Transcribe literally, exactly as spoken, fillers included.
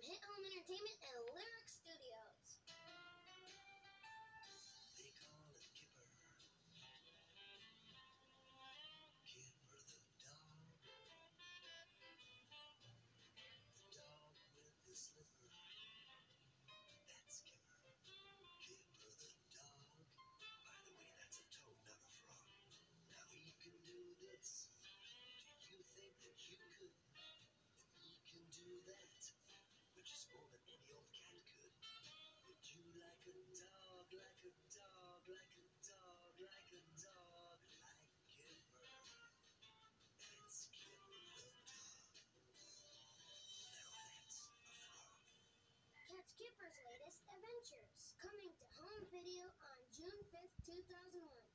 Hit Home Entertainment and Lyric Studios. They call it Kipper. Kipper the dog. The dog with the slipper. That's Kipper. Kipper the dog. By the way, that's a toad, not a frog. Now he can do this. Do you think that you could? And he can do that, which is more than any old cat could. Would you like a dog, like a dog, like a dog, like a dog, like Kipper? It's Kipper the dog. Now that's a frog. Catch Kipper's latest adventures, coming to home video on June fifth, two thousand one.